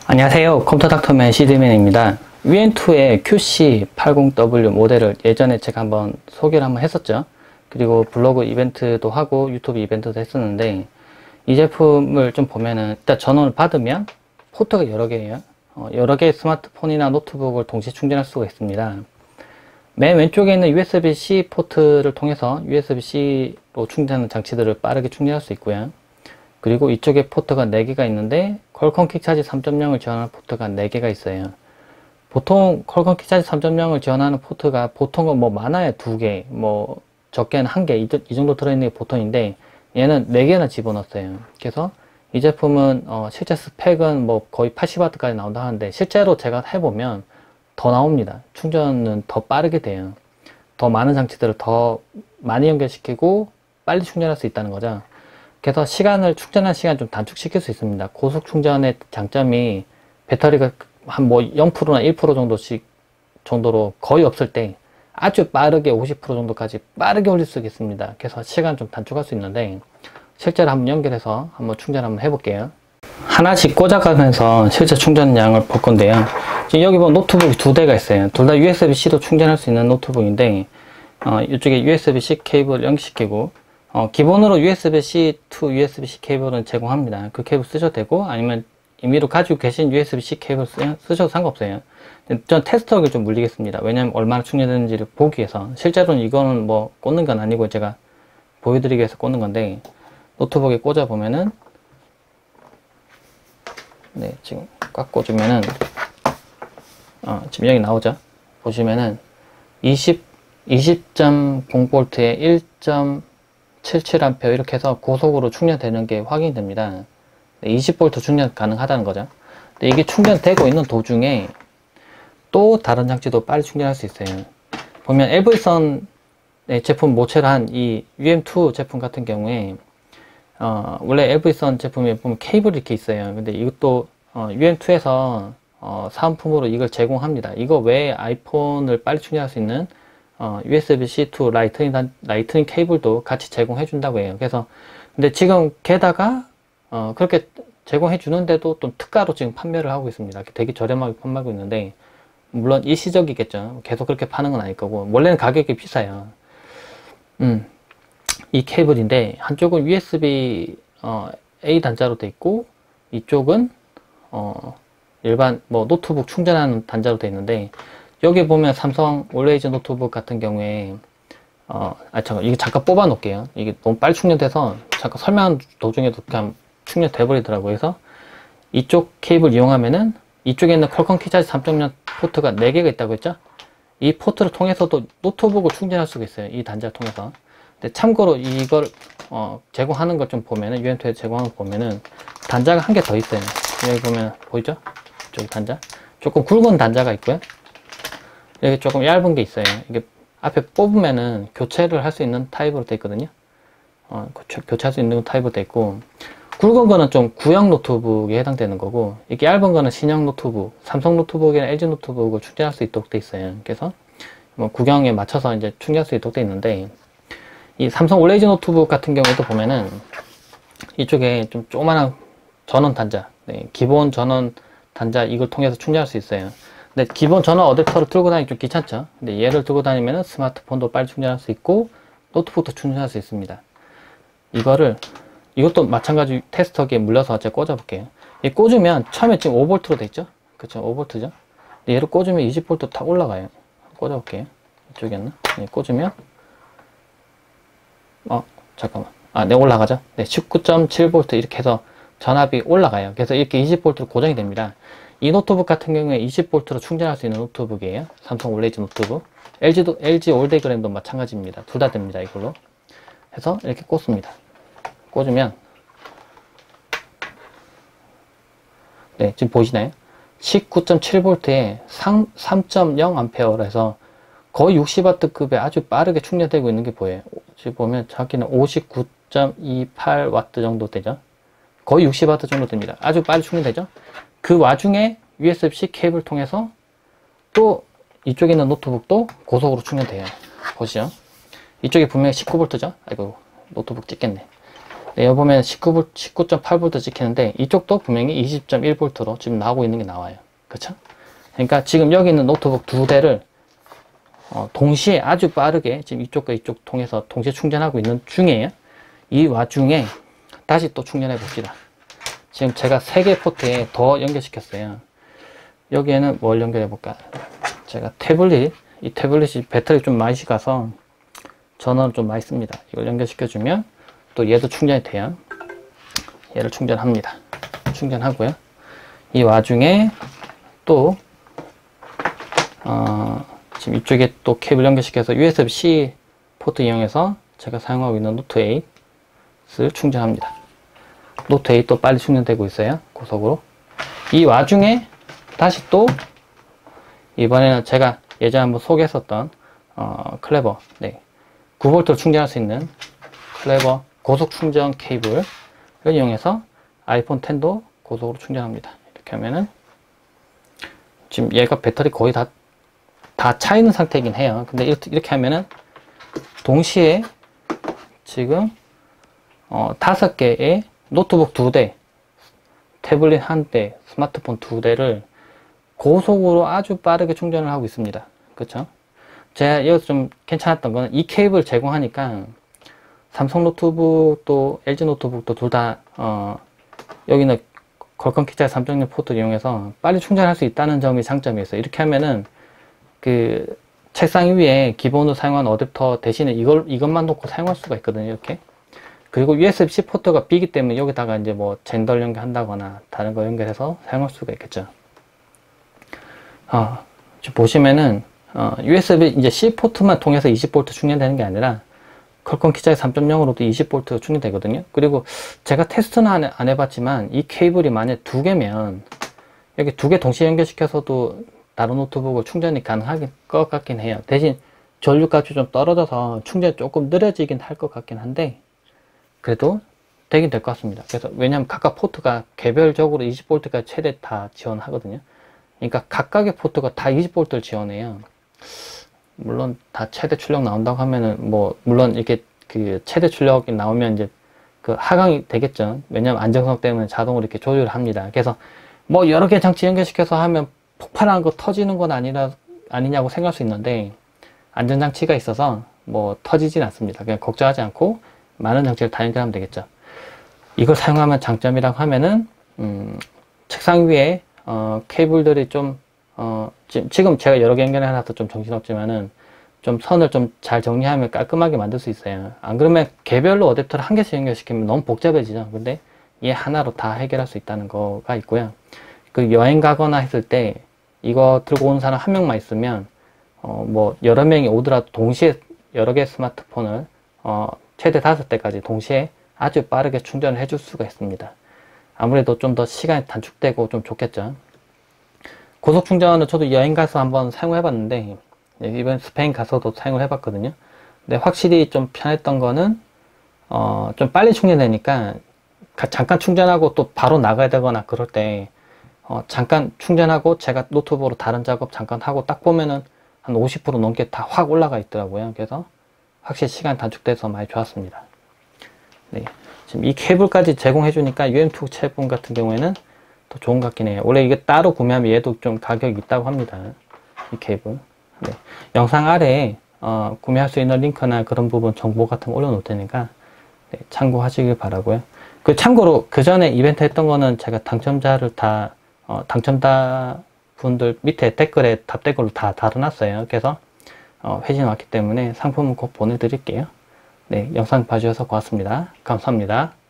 안녕하세요. 컴퓨터 닥터맨 CD맨입니다. UM2의 QC80W 모델을 예전에 제가 한번 소개를 한번 했었죠. 그리고 블로그 이벤트도 하고 유튜브 이벤트도 했었는데, 이 제품을 좀 보면은 일단 전원을 받으면 포트가 여러 개예요. 여러 개의 스마트폰이나 노트북을 동시에 충전할 수가 있습니다. 맨 왼쪽에 있는 USB-C 포트를 통해서 USB-C로 충전하는 장치들을 빠르게 충전할 수 있고요. 그리고 이쪽에 포트가 4개가 있는데 퀄컴 퀵차지 3.0을 지원하는 포트가 4개가 있어요. 보통 퀄컴 퀵차지 3.0을 지원하는 포트가 보통은 뭐 많아야 2개, 뭐 적게는 1개 이 정도 들어있는 게 보통인데 얘는 4개나 집어넣었어요. 그래서 이 제품은 실제 스펙은 뭐 거의 80W까지 나온다 하는데 실제로 제가 해보면 더 나옵니다. 충전은 더 빠르게 돼요. 더 많은 장치들을 더 많이 연결시키고 빨리 충전할 수 있다는 거죠. 그래서 충전한 시간 좀 단축시킬 수 있습니다. 고속 충전의 장점이 배터리가 한 뭐 0%나 1% 정도로 거의 없을 때 아주 빠르게 50% 정도까지 빠르게 올릴 수 있습니다. 그래서 시간 좀 단축할 수 있는데 실제로 한번 연결해서 한번 충전 한번 해볼게요. 하나씩 꽂아가면서 실제 충전량을 볼 건데요. 지금 여기 보면 노트북이 2대가 있어요. 둘 다 USB-C로 충전할 수 있는 노트북인데 이쪽에 USB-C 케이블을 연결시키고 기본으로 USB-C to USB-C 케이블은 제공합니다. 그 케이블 쓰셔도 되고 아니면 임의로 가지고 계신 USB-C 케이블 쓰셔도 상관없어요. 전 테스터를 좀 물리겠습니다. 왜냐면 얼마나 충전되는지를 보기 위해서. 실제로는 이거는 뭐 꽂는 건 아니고 제가 보여드리기 위해서 꽂는 건데 노트북에 꽂아 보면은 네, 지금 꽉 꽂으면은 지금 여기 나오죠. 보시면은 20.0V에 1.77A 이렇게 해서 고속으로 충전되는 게 확인됩니다. 20V 충전 가능하다는 거죠. 근데 이게 충전되고 있는 도중에 또 다른 장치도 빨리 충전할 수 있어요. 보면 LV선의 제품 모체를 한 이 UM2 제품 같은 경우에 원래 LV선 제품에 보면 케이블이 이렇게 있어요. 근데 이것도 UM2에서 사은품으로 이걸 제공합니다. 이거 외에 아이폰을 빨리 충전할 수 있는 USB-C to 라이트닝 케이블도 같이 제공해 준다고 해요. 그래서 근데 지금 게다가 그렇게 제공해 주는데도 또 특가로 지금 판매를 하고 있습니다. 되게 저렴하게 판매하고 있는데 물론 일시적이겠죠. 계속 그렇게 파는 건 아닐 거고 원래는 가격이 비싸요. 이 케이블인데 한쪽은 USB A 단자로 돼 있고 이쪽은 일반 뭐 노트북 충전하는 단자로 돼 있는데 여기 보면 삼성 올레이즈 노트북 같은 경우에 잠깐 이게 잠깐 뽑아 놓을게요. 이게 너무 빨리 충전돼서 잠깐 설명하는 도중에도 그냥 충전돼 버리더라고요. 그래서 이쪽 케이블 이용하면은 이쪽에 있는 퀄컴 퀵차지 3.0 포트가 4개가 있다고 했죠. 이 포트를 통해서도 노트북을 충전할 수가 있어요. 이 단자를 통해서. 근데 참고로 이걸 제공하는 걸 좀 보면은 UM2에 제공하는 거 보면은 단자가 한 개 더 있어요. 여기 보면 보이죠? 이쪽 단자 조금 굵은 단자가 있고요. 여기 조금 얇은 게 있어요. 이게 앞에 뽑으면은 교체를 할 수 있는 타입으로 되어 있거든요. 교체할 수 있는 타입으로 되어 있고 굵은 거는 좀 구형 노트북에 해당되는 거고 이게 얇은 거는 신형 노트북, 삼성 노트북이나 LG 노트북을 충전할 수 있도록 되어 있어요. 그래서 뭐 구경에 맞춰서 이제 충전할 수 있도록 되어 있는데 이 삼성 올레이즈 노트북 같은 경우에도 보면은 이쪽에 좀 조그만한 전원 단자, 기본 전원 단자 이걸 통해서 충전할 수 있어요. 근데 기본 전원 어댑터를 들고 다니기 좀 귀찮죠. 근데 얘를 들고 다니면은 스마트폰도 빨리 충전할 수 있고 노트북도 충전할 수 있습니다. 이것도 마찬가지 테스터기에 물려서 제가 꽂아 볼게요. 얘 꽂으면 처음에 지금 5V로 돼 있죠? 그쵸? 5V죠? 얘를 꽂으면 20V 탁 올라가요. 꽂아 볼게요. 이쪽이었나? 얘 꽂으면 잠깐만. 네, 올라가죠? 네, 19.7V 이렇게 해서 전압이 올라가요. 그래서 이렇게 20V로 고정이 됩니다. 이 노트북 같은 경우에 20V로 충전할 수 있는 노트북이에요. 삼성 올레이즈 노트북. LG 올데그램도 마찬가지입니다. 둘 다 됩니다. 이걸로. 해서 이렇게 꽂습니다. 꽂으면 네, 지금 보이시나요? 19.7V에 3.0A로 해서 거의 60W급에 아주 빠르게 충전되고 있는 게 보여요. 지금 보면 정확히는 59.28W 정도 되죠. 거의 60W 정도 됩니다. 아주 빨리 충전되죠. 그 와중에 USB-C 케이블 통해서 또 이쪽에 있는 노트북도 고속으로 충전돼요. 보시죠. 이쪽에 분명히 19V죠. 아이고 노트북 찍겠네. 네, 여기 보면 19.8V 찍히는데 이쪽도 분명히 20.1V로 지금 나오고 있는 게 나와요. 그쵸? 그러니까 지금 여기 있는 노트북 두 대를 동시에 아주 빠르게 지금 이쪽과 이쪽 통해서 동시에 충전하고 있는 중이에요. 이 와중에 다시 또 충전해 봅시다. 지금 제가 3개 포트에 더 연결시켰어요. 여기에는 뭘 연결해 볼까? 제가 이 태블릿이 배터리 좀 많이 가서 전원을 좀 많이 씁니다. 이걸 연결시켜주면 또 얘도 충전이 돼요. 얘를 충전합니다. 충전하고요. 이 와중에 또 지금 이쪽에 또 케이블 연결시켜서 USB-C 포트 이용해서 제가 사용하고 있는 노트 8을 충전합니다. 노트 8도 빨리 충전되고 있어요. 고속으로. 이 와중에 다시 또 이번에는 제가 예전에 한번 소개했었던 클레버 9V로 충전할 수 있는 클레버 고속 충전 케이블을 이용해서 아이폰 10도 고속으로 충전합니다. 이렇게 하면은 지금 얘가 배터리 거의 다 차 있는 상태이긴 해요. 근데 이렇게 하면은 동시에 지금 5개의 노트북 2대, 태블릿 1대, 스마트폰 2대를 고속으로 아주 빠르게 충전을 하고 있습니다. 그쵸? 제가 여기서 좀 괜찮았던 거는 이 케이블 제공하니까 삼성 노트북도 LG 노트북도 둘 다 여기는 퀄컴 키자의 3.0 포트를 이용해서 빨리 충전할 수 있다는 점이 장점이었어요. 이렇게 하면은 그 책상 위에 기본으로 사용하는 어댑터 대신에 이것만 놓고 사용할 수가 있거든요. 이렇게. 그리고 USB-C 포트가 B이기 때문에 여기다가 이제 뭐 젠더 연결한다거나 다른 거 연결해서 사용할 수가 있겠죠. 지금 보시면은 USB 이제 C 포트만 통해서 20V 충전되는 게 아니라 퀄컴 키자의 3.0으로도 20V 충전되거든요. 그리고 제가 테스트는 안 해봤지만 이 케이블이 만약 2개면 여기 2개 동시에 연결시켜서도 다른 노트북을 충전이 가능할 것 같긴 해요. 대신 전류값이 좀 떨어져서 충전이 조금 느려지긴 할 것 같긴 한데 그래도 되긴 될 것 같습니다. 그래서 왜냐하면 각각 포트가 개별적으로 20V까지 최대 다 지원하거든요. 그러니까 각각의 포트가 다 20V를 지원해요. 물론 다 최대 출력 나온다고 하면은 뭐 물론 이렇게 그 최대 출력이 나오면 이제 그 하강이 되겠죠. 왜냐하면 안정성 때문에 자동으로 이렇게 조절을 합니다. 그래서 뭐 여러 개 장치 연결시켜서 하면 폭발하는 거 터지는 건 아니냐고 생각할 수 있는데 안전장치가 있어서 뭐 터지진 않습니다. 그냥 걱정하지 않고 많은 장치를 다 연결하면 되겠죠. 이걸 사용하면 장점이라고 하면은 책상 위에 케이블들이 좀 지금 제가 여러 개 연결해놔서 좀 정신없지만은 좀 선을 좀 잘 정리하면 깔끔하게 만들 수 있어요. 안 그러면 개별로 어댑터를 한 개씩 연결시키면 너무 복잡해지죠. 근데 얘 하나로 다 해결할 수 있다는 거가 있고요. 그 여행 가거나 했을 때 이거 들고 오는 사람 한 명만 있으면 뭐 여러 명이 오더라도 동시에 여러 개의 스마트폰을 최대 5대까지 동시에 아주 빠르게 충전을 해줄 수가 있습니다. 아무래도 좀 더 시간이 단축되고 좀 좋겠죠. 고속 충전은 저도 여행 가서 한번 사용해 봤는데 이번 스페인 가서도 사용을 해 봤거든요. 근데 확실히 좀 편했던 거는 좀 빨리 충전되니까 잠깐 충전하고 또 바로 나가야 되거나 그럴 때 잠깐 충전하고 제가 노트북으로 다른 작업 잠깐 하고 딱 보면은 한 50% 넘게 다 확 올라가 있더라고요. 그래서 확실히 시간 단축돼서 많이 좋았습니다. 네, 지금 이 케이블까지 제공해 주니까 UM2 제품 같은 경우에는 더 좋은 것 같긴 해요. 원래 이게 따로 구매하면 얘도 좀 가격이 있다고 합니다. 이 케이블. 네, 영상 아래에 구매할 수 있는 링크나 그런 부분 정보 같은 거 올려놓을 테니까 네, 참고하시길 바라고요. 그 참고로 그 전에 이벤트 했던 거는 제가 당첨자를 다 당첨자 분들 밑에 댓글에 답 댓글로 다 달아놨어요. 그래서 회신 왔기 때문에 상품은 꼭 보내드릴게요. 네, 영상 봐주셔서 고맙습니다. 감사합니다.